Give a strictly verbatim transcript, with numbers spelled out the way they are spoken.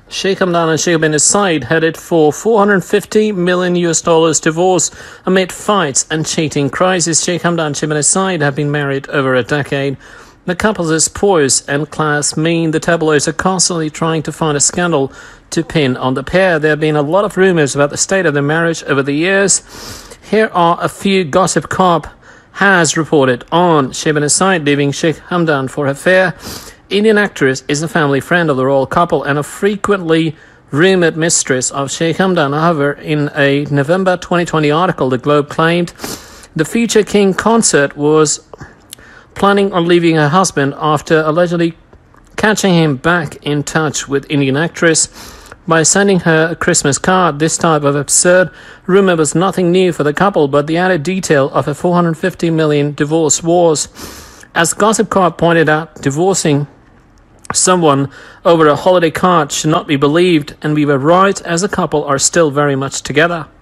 Sheikh Hamdan and Sheikh bin Zayed headed for four hundred fifty million U S dollars divorce amid fights and cheating crisis. Sheikh Hamdan and Sheikh bin Zayed have been married over a decade. The couple's poise and class mean the tabloids are constantly trying to find a scandal to pin on the pair. There have been a lot of rumors about the state of their marriage over the years. Here are a few Gossip Corp has reported on. Sheikh bin Zayed leaving Sheikh Hamdan for affair. Indian actress is a family friend of the royal couple and a frequently rumored mistress of Sheikh Hamdan. However, in a November twenty twenty article, The Globe claimed the future king consort was planning on leaving her husband after allegedly catching him back in touch with Indian actress by sending her a Christmas card. This type of absurd rumor was nothing new for the couple, but the added detail of a four hundred fifty million divorce was, as Gossip Corp pointed out, divorcing someone over a holiday card should not be believed, and we were right, as a couple are still very much together.